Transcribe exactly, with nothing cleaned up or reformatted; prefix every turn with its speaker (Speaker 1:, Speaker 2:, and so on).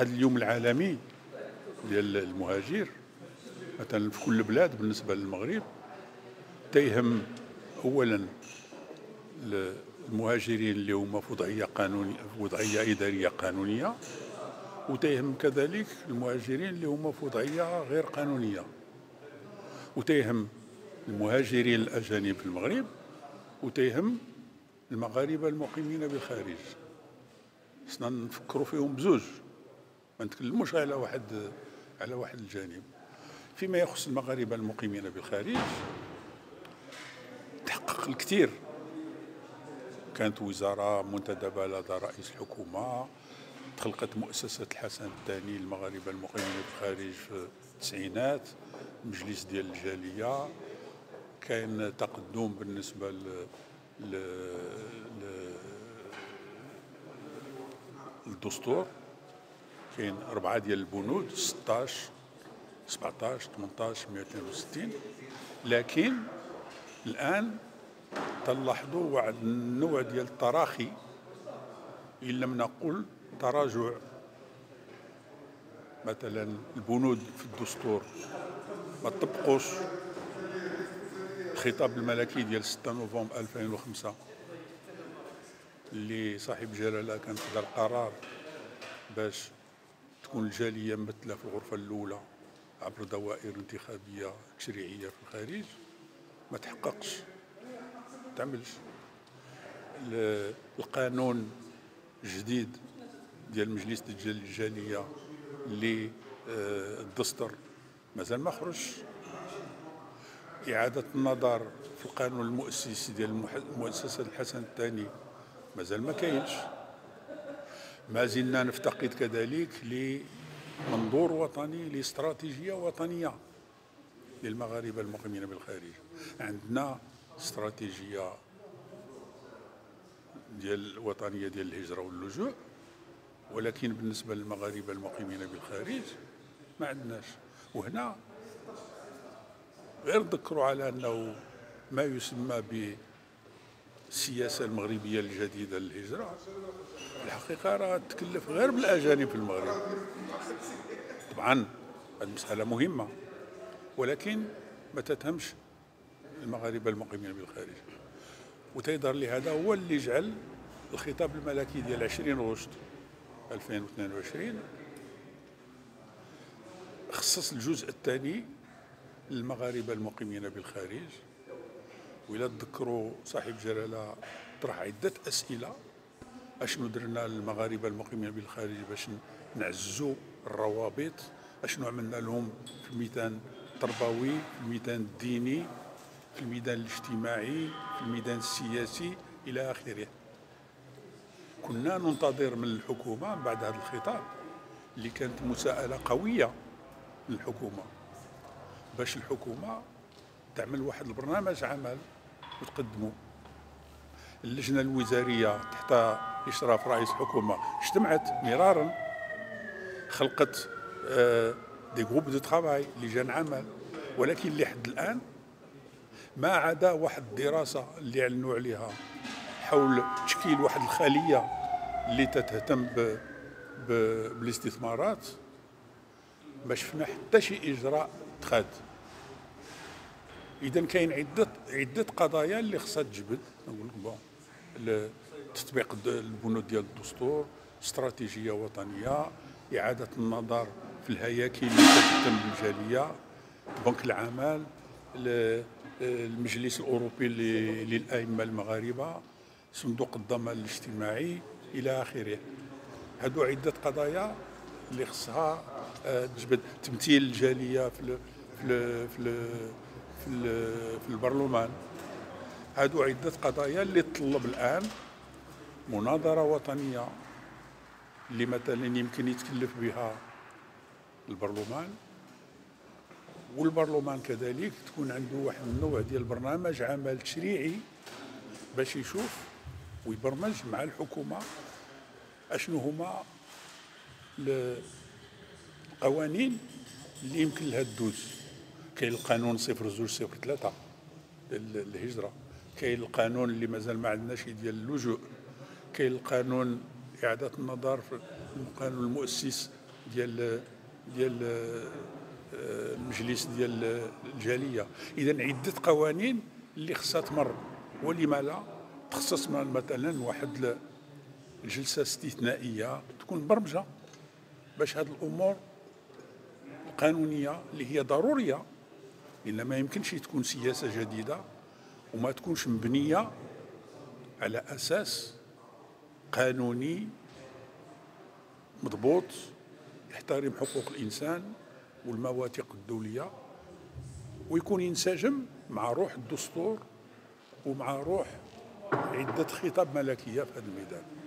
Speaker 1: هذا اليوم العالمي ديال المهاجر مثلا في كل بلاد بالنسبة للمغرب تيهم أولا المهاجرين اللي هما في وضعية قانونية في وضعية إدارية قانونية، وتيهم كذلك المهاجرين اللي هما في وضعية غير قانونية، وتيهم المهاجرين الأجانب في المغرب، وتيهم المغاربة المقيمين بالخارج. خصنا نفكروا فيهم بزوج، ما نتكلموش على واحد على واحد الجانب. فيما يخص المغاربة المقيمين بالخارج تحقق الكثير، كانت وزارة منتدبة لدى رئيس الحكومة، تخلقت مؤسسة الحسن الثاني للمغاربة المقيمين بالخارج في التسعينات، مجلس ديال الجالية، كاين تقدم بالنسبة ل للدستور، كاين أربعة ديال البنود ستطاش سبعطاش ثمنطاش مئة واثنين وستين، لكن الآن تلاحظوا واحد النوع ديال التراخي إن لم نقل تراجع. مثلا البنود في الدستور ما طبقوش الخطاب الملكي ديال ستة نوفمبر ألفين وخمسة اللي صاحب جلاله كان خدا القرار باش تكون الجاليه ممثله في الغرفه الاولى عبر دوائر انتخابيه تشريعيه في الخارج، ما تحققش، ما تعملش. القانون الجديد ديال مجلس ديال الجاليه اللي الدستور مازال ما خرجش. إعادة النظر في القانون المؤسسي ديال مؤسسة الحسن الثاني مازال ما كاينش. ما زلنا نفتقد كذلك لمنظور وطني، لاستراتيجية وطنية للمغاربة المقيمين بالخارج. عندنا استراتيجية ديال وطنية ديال الهجرة واللجوء، ولكن بالنسبة للمغاربة المقيمين بالخارج ما عندناش. وهنا غير نذكروا على أنه ما يسمى بالسياسة المغربية الجديدة للهجرة الحقيقة راه تكلف غير بالأجانب في المغرب. طبعا هذه مسألة مهمة، ولكن ما تتهمش المغاربة المقيمين بالخارج. وتيظهر لي هذا هو اللي جعل الخطاب الملكي ديال عشرين غشت ألفين واثنين وعشرين خصص الجزء الثاني للمغاربة المقيمين بالخارج. وإلا تذكروا صاحب جلالة طرح عدة أسئلة أشنو درنا للمغاربة المقيمين بالخارج باش نعززوا الروابط، أشنو عملنا لهم في الميدان التربوي، في الميدان الديني، في الميدان الاجتماعي، في الميدان السياسي إلى آخره. كنا ننتظر من الحكومة بعد هذا الخطاب اللي كانت مساءلة قوية للحكومة باش الحكومة تعمل واحد البرنامج عمل وتقدمه. اللجنة الوزارية تحت إشراف رئيس الحكومة اجتمعت مرارا، خلقت دي جروب دو ترافاي، لجان عمل، ولكن لحد الآن ما عدا واحد الدراسة اللي اعلنوا عليها حول تشكيل واحد الخلية اللي تتهتم بالاستثمارات، ما شفنا حتى شي إجراء اتخذ. إذا كاين عدة عدة قضايا اللي خصها تجبد. نقول لك بون تطبيق البنود ديال الدستور، استراتيجية وطنية، إعادة النظر في الهياكل اللي تتم بالجالية، بنك العمل، المجلس الأوروبي للأئمة المغاربة، صندوق الضمان الاجتماعي إلى آخره. هادو عدة قضايا اللي خصها تجبد. تمثيل الجالية في ال في ال في ال في, في البرلمان. هادو عدة قضايا اللي تطلب الآن مناظرة وطنية اللي مثلا يمكن يتكلف بها البرلمان، والبرلمان كذلك تكون عنده واحد النوع ديال البرنامج عمل تشريعي باش يشوف ويبرمج مع الحكومة اشنو هما القوانين اللي يمكن لها تدوز. كاين القانون صفر زوج صفر ثلاثة الهجرة، كاين القانون اللي مازال ما عندناش ديال اللجوء، كاين القانون إعادة النظر في القانون المؤسس ديال ديال المجلس ديال الجاليه. اذا عده قوانين اللي خصها تمر، ولما لا تخصص مثلا واحد الجلسه استثنائيه تكون مبرمجه باش هذه الامور القانونيه اللي هي ضروريه، لان ما يمكنش تكون سياسه جديده وما تكونش مبنيه على اساس قانوني مضبوط يحترم حقوق الانسان والمواثيق الدوليه، ويكون ينسجم مع روح الدستور ومع روح عده خطاب ملكيه في هذا الميدان.